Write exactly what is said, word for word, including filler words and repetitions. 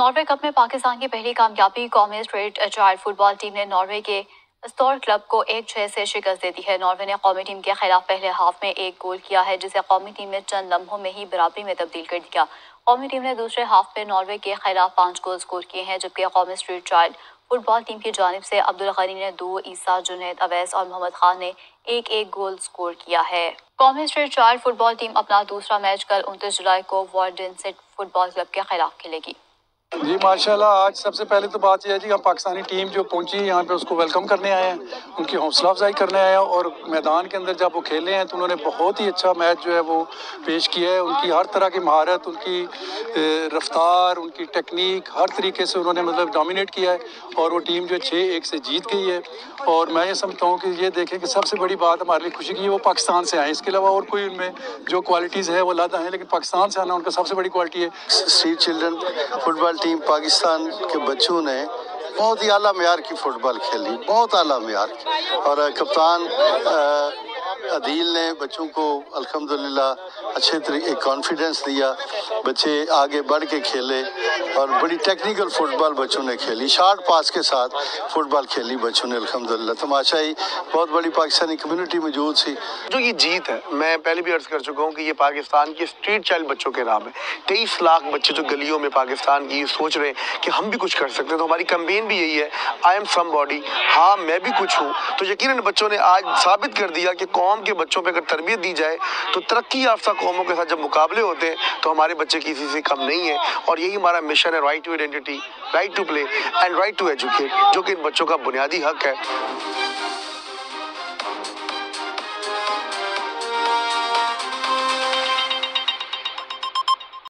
Norway cup में पाकिस्तान की पहली कामयाबी कौमी स्ट्रीट चाइल्ड फुटबॉल टीम ने नॉर्वे के स्तोर क्लब को एक छह से शिकस्त दे दी है। नॉर्वे ने कौमी टीम के खिलाफ पहले हाफ में एक गोल किया है, जिसे कौमी टीम ने चंद लम्हों में ही बराबरी में तब्दील कर दिया। कौमी टीम ने दूसरे हाफ में नॉर्वे के खिलाफ पाँच गोल स्कोर किए हैं, जबकि कौमी स्ट्रीट चाइल्ड फुटबॉल टीम की जानिब से अब्दुल गनी ने दो, ईसा, जुनैद, अवैस और मोहम्मद खान ने एक एक गोल स्कोर किया है। कौमी स्ट्रीट चाइल्ड फुटबॉल टीम अपना दूसरा मैच कल उनतीस जुलाई को वार्डेनसेट फुटबॉल क्लब के खिलाफ खेलेगी। जी माशाल्लाह, आज सबसे पहले तो बात यह है जी, हम पाकिस्तानी टीम जो पहुंची है यहाँ पे उसको वेलकम करने आए हैं, उनकी हौसला अफजाई करने आए हैं। और मैदान के अंदर जब वो खेले हैं तो उन्होंने बहुत ही अच्छा मैच जो है वो पेश किया है। उनकी हर तरह की महारत, उनकी रफ्तार, उनकी टेक्निक, हर तरीके से उन्होंने मतलब डोमिनेट किया है और वो टीम जो है छः एक से जीत गई है। और मैं ये समझता हूँ कि ये देखें कि सबसे बड़ी बात हमारे लिए खुशी की है वो पाकिस्तान से आए, इसके अलावा और कोई उनमें जो क्वालिटीज़ है वो लादा है, लेकिन पाकिस्तान से आना उनका सबसे बड़ी क्वालिटी है। Street children football team Pakistan के बच्चों ने बहुत ही आला मेयार की फुटबॉल खेली, बहुत आला मेयार की। और कप्तान अदील ने बच्चों को अल्हम्दुलिल्लाह अच्छे तरीके कॉन्फिडेंस दिया, बच्चे आगे बढ़ के खेले और बड़ी टेक्निकल फुटबॉल बच्चों ने खेली, शार्ट पास के साथ फुटबॉल खेली बच्चों ने अल्हम्दुलिल्लाह। तमाशा ही बहुत बड़ी पाकिस्तानी कम्युनिटी मौजूद थी। जो ये जीत है, मैं पहले भी अर्ज कर चुका हूँ कि ये पाकिस्तान के स्ट्रीट चाइल्ड बच्चों के नाम है। तेईस लाख बच्चे जो गलियों में पाकिस्तान की सोच रहे हैं कि हम भी कुछ कर सकते हैं, तो हमारी कैंपेन भी यही है, आई एम समबॉडी, हाँ मैं भी कुछ हूँ। तो यकीनन बच्चों ने आज साबित कर दिया कि कौम के बच्चों पे अगर तरबियत दी जाए तो तरक्की याफ्ता कौमों के साथ जब मुकाबले होते हैं तो हमारे बच्चे किसी से कम नहीं है। और यही हमारा मिशन है, right to identity, right to play and right to educate, जो कि इन बच्चों का बुनियादी हक है।